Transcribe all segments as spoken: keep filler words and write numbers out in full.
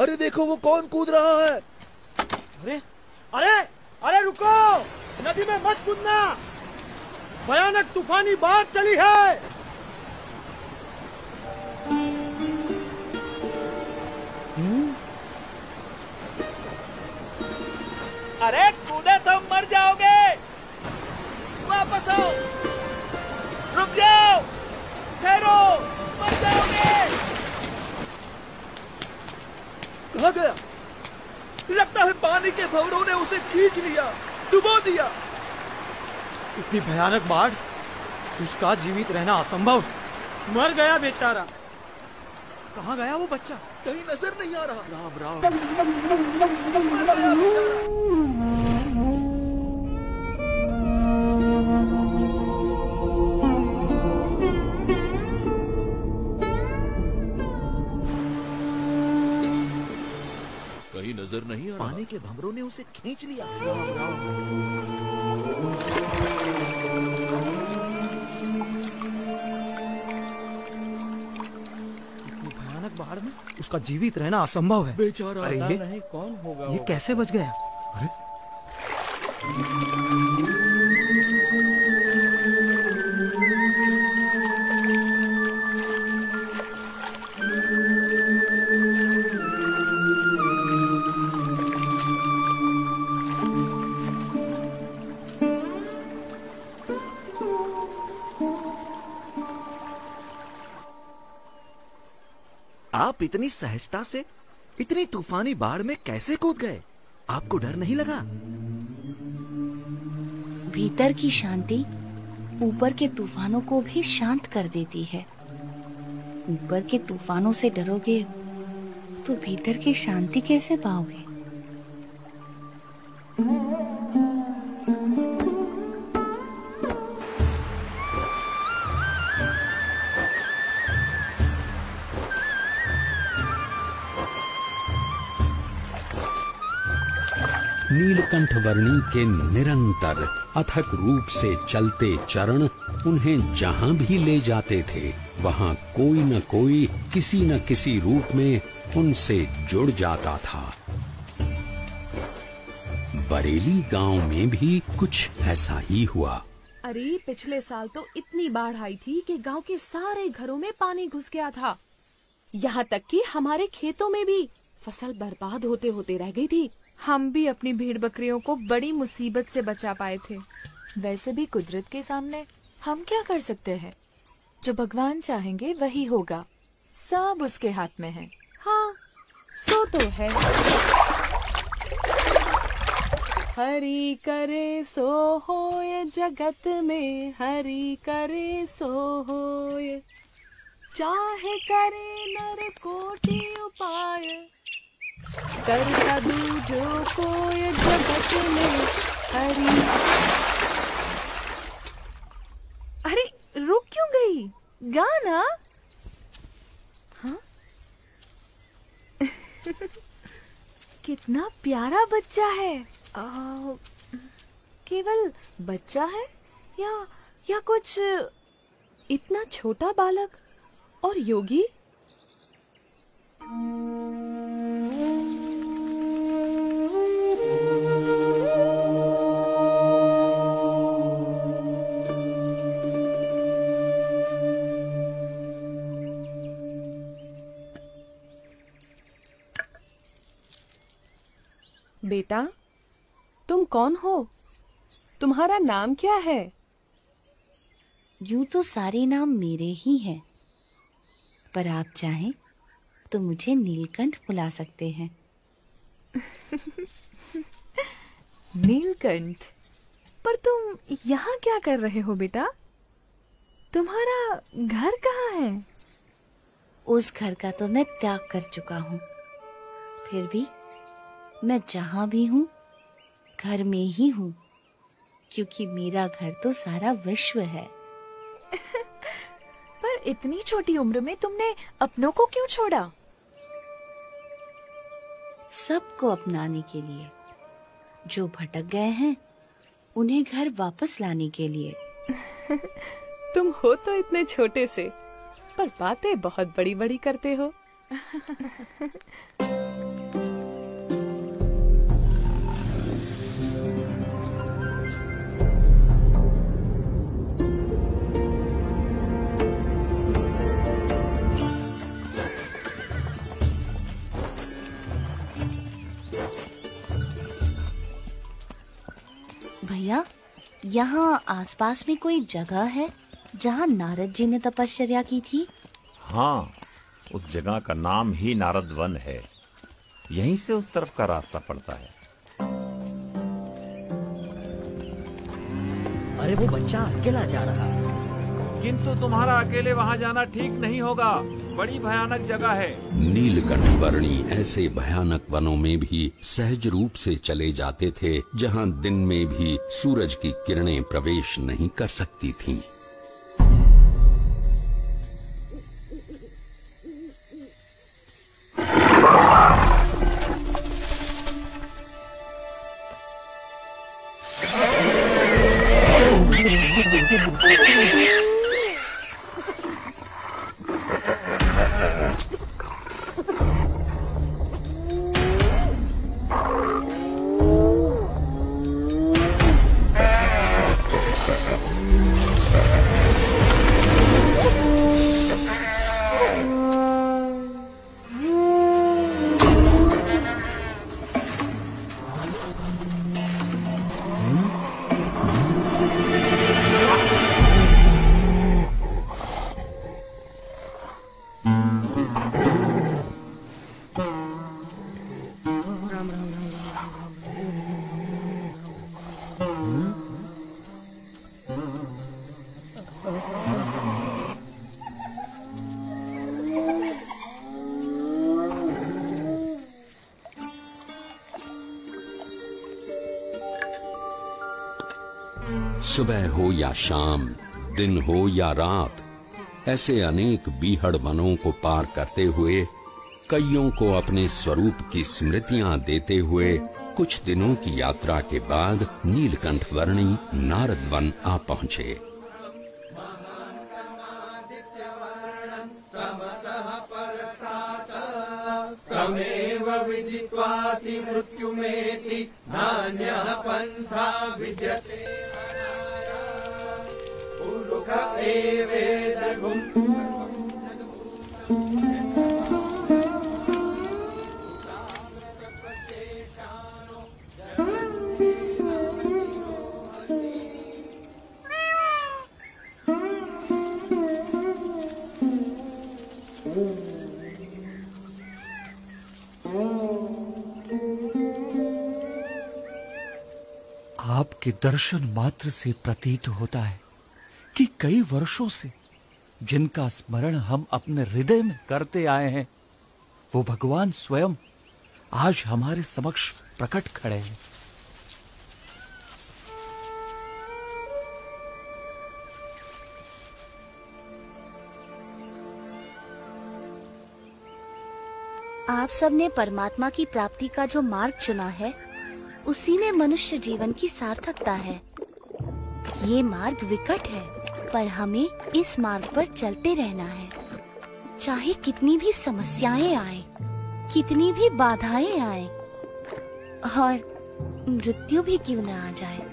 अरे देखो वो कौन कूद रहा है। अरे अरे अरे रुको, नदी में मत कूदना, भयानक तूफानी बाढ़ चली है। अरे कूदे तो मर जाओगे, वापस आओ, रुक जाओ, ठहरो, मर जाओगे। कहाँ गया? लगता है पानी के भंवरों ने उसे खींच लिया, डुबो दिया। इतनी भयानक बाढ़, उसका जीवित रहना असंभव। मर गया बेचारा। कहाँ गया वो बच्चा? कहीं नजर नहीं आ रहा। राम राम। कहीं नजर नहीं आ रहा। पानी के भंवरों ने उसे खींच लिया। राम राम। बाढ़ में उसका जीवित रहना असंभव है। बेचारा। अरे ये नहीं कौन होगा ये कैसे बच गया? अरे आप इतनी सहजता से इतनी तूफानी बाढ़ में कैसे कूद गए? आपको डर नहीं लगा? भीतर की शांति ऊपर के तूफानों को भी शांत कर देती है। ऊपर के तूफानों से डरोगे तो भीतर की शांति कैसे पाओगे? नीलकंठ वर्णी के निरंतर अथक रूप से चलते चरण उन्हें जहां भी ले जाते थे, वहां कोई न कोई किसी न किसी रूप में उनसे जुड़ जाता था। बरेली गांव में भी कुछ ऐसा ही हुआ। अरे पिछले साल तो इतनी बाढ़ आई थी कि गांव के सारे घरों में पानी घुस गया था। यहाँ तक कि हमारे खेतों में भी फसल बर्बाद होते होते रह गई थी। हम भी अपनी भेड़ बकरियों को बड़ी मुसीबत से बचा पाए थे। वैसे भी कुदरत के सामने हम क्या कर सकते हैं? जो भगवान चाहेंगे वही होगा, सब उसके हाथ में है। हाँ, सो तो है। हरि करे सो होए जगत में, हरि करे सो होए, चाहे करे नर कोटि उपाय, कर कदू जो कोई जगत में हरि। अरे रुक क्यों गई? गाना। हाँ? कितना प्यारा बच्चा है। आ, केवल बच्चा है या या कुछ इतना छोटा बालक और योगी? बेटा, तुम कौन हो? तुम्हारा नाम क्या है? यूं तो सारे नाम मेरे ही हैं, पर आप चाहें तो मुझे नीलकंठ बुला सकते हैं। नीलकंठ? पर तुम यहाँ क्या कर रहे हो बेटा? तुम्हारा घर कहाँ है? उस घर का तो मैं त्याग कर चुका हूँ, फिर भी मैं जहाँ भी हूँ घर में ही हूँ, क्योंकि मेरा घर तो सारा विश्व है। पर इतनी छोटी उम्र में तुमने अपनों को क्यों छोड़ा? सबको अपनाने के लिए, जो भटक गए हैं उन्हें घर वापस लाने के लिए। तुम हो तो इतने छोटे से, पर बातें बहुत बड़ी बड़ी करते हो। भैया, यहाँ आसपास में कोई जगह है जहाँ नारद जी ने तपश्चर्या की थी? हाँ, उस जगह का नाम ही नारद वन है। यहीं से उस तरफ का रास्ता पड़ता है। अरे वो बच्चा अकेला जा रहा है। किंतु तुम्हारा अकेले वहाँ जाना ठीक नहीं होगा, बड़ी भयानक जगह है। नीलकंठ वर्णी ऐसे भयानक वनों में भी सहज रूप से चले जाते थे जहाँ दिन में भी सूरज की किरणें प्रवेश नहीं कर सकती थीं। सुबह हो या शाम, दिन हो या रात, ऐसे अनेक बीहड़ वनों को पार करते हुए, कईयों को अपने स्वरूप की स्मृतियां देते हुए कुछ दिनों की यात्रा के बाद नीलकंठ वर्णी नारद वन आ पहुंचे। तमेव विदित्वाति मृत्युमेति नान्यः पन्था विद्यते पुरुष एवेदगुम्। आपके दर्शन मात्र से प्रतीत होता है कि कई वर्षों से जिनका स्मरण हम अपने हृदय में करते आए हैं, वो भगवान स्वयं आज हमारे समक्ष प्रकट खड़े हैं। आप सबने परमात्मा की प्राप्ति का जो मार्ग चुना है, उसी में मनुष्य जीवन की सार्थकता है। ये मार्ग विकट है, पर हमें इस मार्ग पर चलते रहना है। चाहे कितनी भी समस्याएं आए, कितनी भी बाधाएं आए और मृत्यु भी क्यों न आ जाए,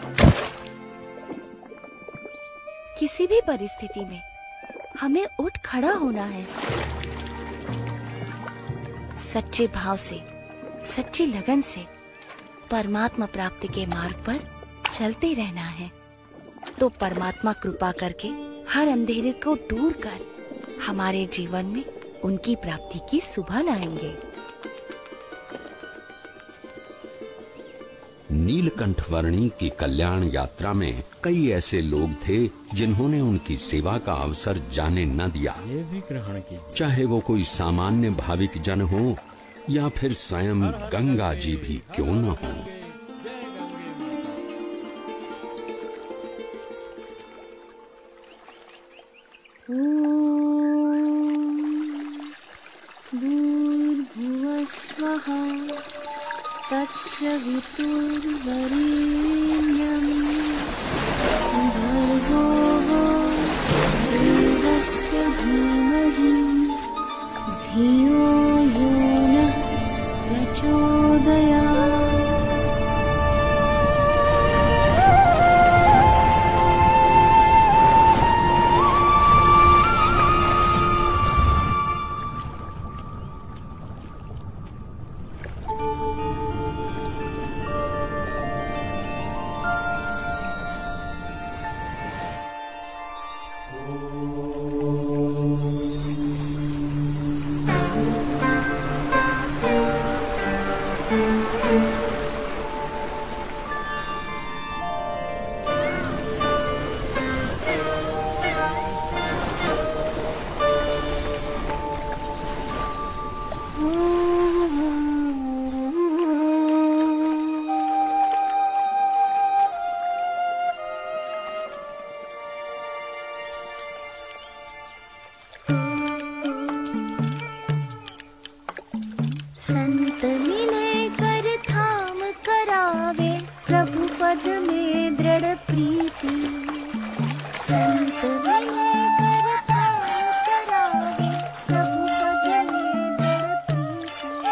किसी भी परिस्थिति में हमें उठ खड़ा होना है। सच्चे भाव से, सच्ची लगन से परमात्मा प्राप्ति के मार्ग पर चलते रहना है, तो परमात्मा कृपा करके हर अंधेरे को दूर कर हमारे जीवन में उनकी प्राप्ति की सुबह लाएंगे। नीलकंठ वर्णी की कल्याण यात्रा में कई ऐसे लोग थे जिन्होंने उनकी सेवा का अवसर जाने न दिया। ये भी ग्रहण की। चाहे वो कोई सामान्य भाविक जन हो या फिर स्वयं गंगा जी भी क्यों न हो। भूर्भुवः स्वः तत्सवितुर्वरेण्यं भर्गो देवस्य धीमहि धियो यो नः प्रचोदयात्। संत मिले कर थाम करावे, प्रभु पद में दृढ़ प्रीति। संत मिले कर थाम करावे, प्रभु पद में दृढ़ प्रीति।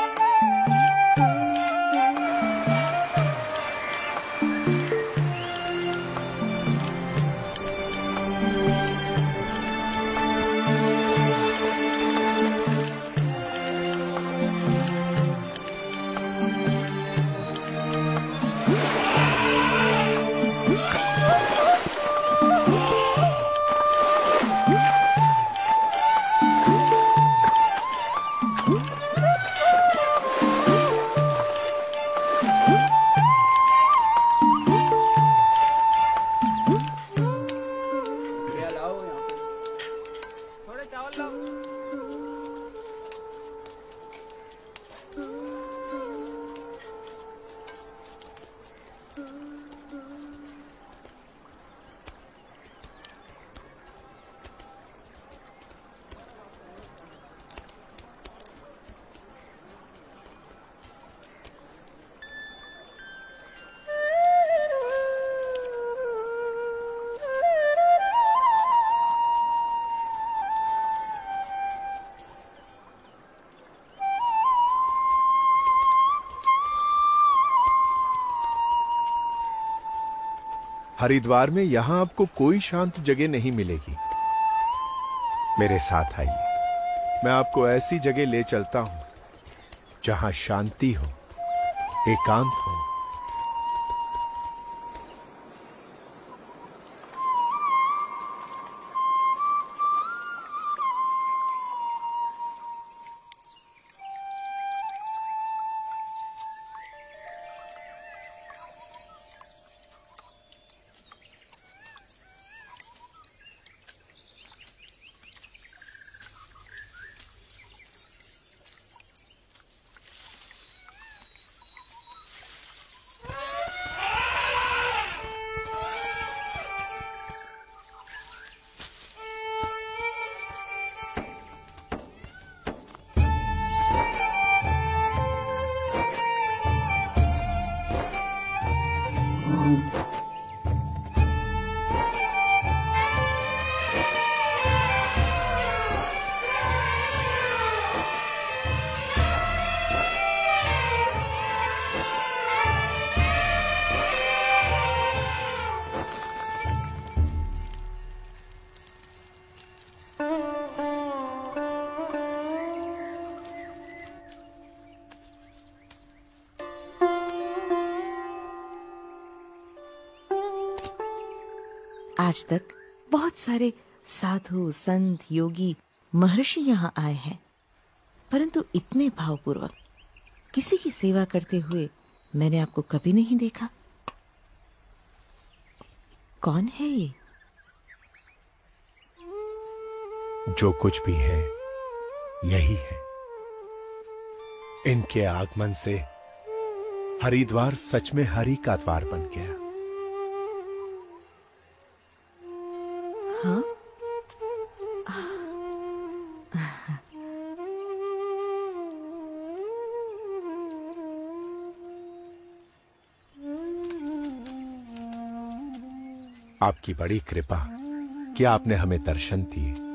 हरिद्वार में यहां आपको कोई शांत जगह नहीं मिलेगी। मेरे साथ आइए, मैं आपको ऐसी जगह ले चलता हूं जहां शांति हो, एकांत हो। आज तक बहुत सारे साधु, संत, योगी, महर्षि यहाँ आए हैं, परंतु इतने भावपूर्वक किसी की सेवा करते हुए मैंने आपको कभी नहीं देखा। कौन है ये? जो कुछ भी है यही है। इनके आगमन से हरिद्वार सच में हरि का द्वार बन गया। हाँ? आपकी बड़ी कृपा कि आपने हमें दर्शन दिए।